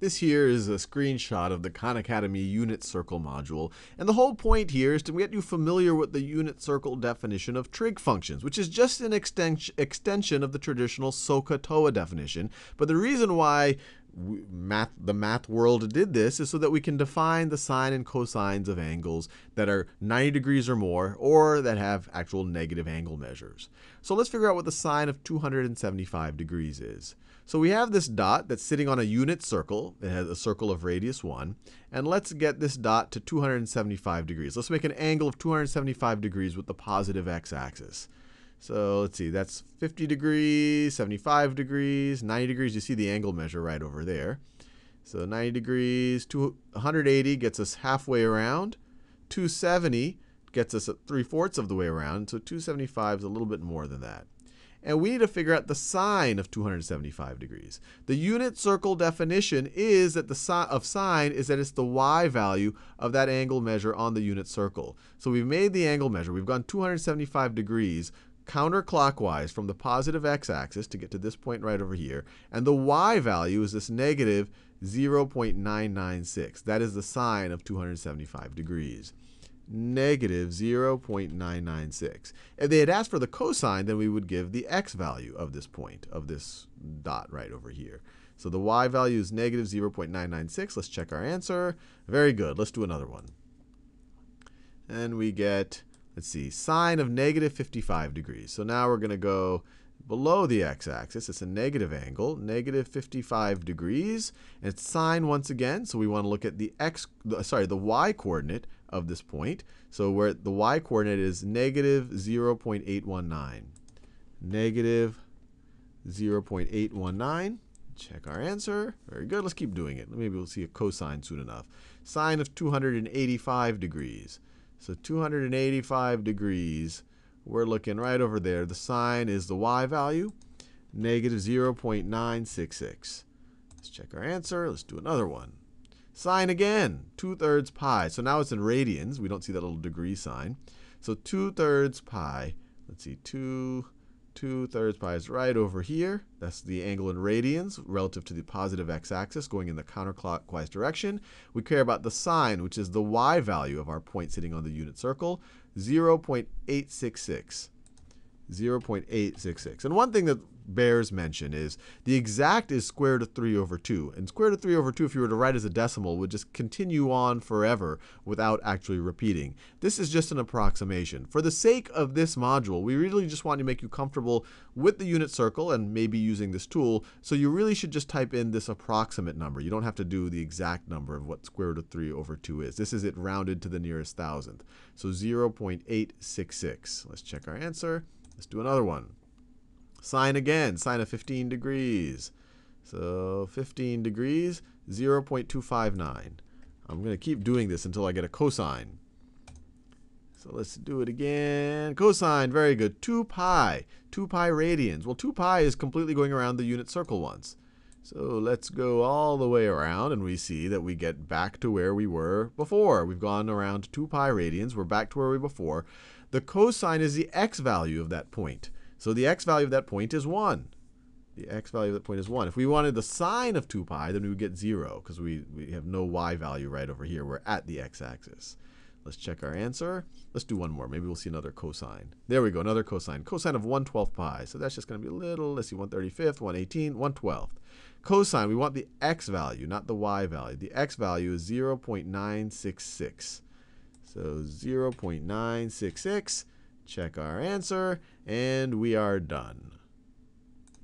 This here is a screenshot of the Khan Academy unit circle module, and the whole point here is to get you familiar with the unit circle definition of trig functions, which is just an extension of the traditional SOHCAHTOA definition. But the reason why the math world did this is so that we can define the sine and cosines of angles that are 90 degrees or more, or that have actual negative angle measures. So let's figure out what the sine of 275 degrees is. So we have this dot that's sitting on a unit circle. It has a circle of radius 1. And let's get this dot to 275 degrees. Let's make an angle of 275 degrees with the positive x-axis. So let's see, that's 50 degrees, 75 degrees, 90 degrees. You see the angle measure right over there. So 90 degrees, 180 gets us halfway around. 270 gets us 3/4 of the way around. So 275 is a little bit more than that. And we need to figure out the sine of 275 degrees. The unit circle definition is that the sine of sine is that it's the y value of that angle measure on the unit circle. So we've made the angle measure. We've gone 275 degrees counterclockwise from the positive x-axis to get to this point right over here. And the y value is this negative 0.996. That is the sine of 275 degrees. Negative 0.996. If they had asked for the cosine, then we would give the x value of this point, of this dot right over here. So the y value is negative 0.996. Let's check our answer. Very good. Let's do another one. And we get, let's see, sine of negative 55 degrees. So now we're going to go below the x-axis. It's a negative angle, negative 55 degrees. And it's sine once again. So we want to look at the the y coordinate of this point. So where the y coordinate is negative 0.819. Negative 0.819. Check our answer. Very good. Let's keep doing it. Maybe we'll see a cosine soon enough. Sine of 285 degrees. So 285 degrees. We're looking right over there. The sine is the y value, negative 0.966. Let's check our answer. Let's do another one. Sine again, 2/3 pi. So now it's in radians. We don't see that little degree sign. So 2/3 pi. Let's see, 2/3 pi is right over here. That's the angle in radians relative to the positive x-axis going in the counterclockwise direction. We care about the sine, which is the y value of our point sitting on the unit circle, 0.866. 0.866. And one thing that bears mention is the exact is square root of 3 over 2. And square root of 3 over 2, if you were to write as a decimal, would just continue on forever without actually repeating. This is just an approximation. For the sake of this module, we really just want to make you comfortable with the unit circle and maybe using this tool. So you really should just type in this approximate number. You don't have to do the exact number of what square root of 3 over 2 is. This is it rounded to the nearest thousandth. So 0.866. Let's check our answer. Let's do another one. Sine again, sine of 15 degrees. So 15 degrees, 0.259. I'm going to keep doing this until I get a cosine. So let's do it again. Cosine, very good. 2 pi. 2 pi radians. Well, 2 pi is completely going around the unit circle once. So let's go all the way around, and we see that we get back to where we were before. We've gone around 2 pi radians. We're back to where we were before. The cosine is the x value of that point. So the x value of that point is 1. The x value of that point is 1. If we wanted the sine of 2 pi, then we would get 0, because we have no y value right over here. We're at the x-axis. Let's check our answer. Let's do one more. Maybe we'll see another cosine. There we go, another cosine. Cosine of 1/12 pi. So that's just going to be a little, let's see, 1/35, 1/18, 1/12. Cosine, we want the x value, not the y value. The x value is 0.966. So 0.966. Check our answer, and we are done.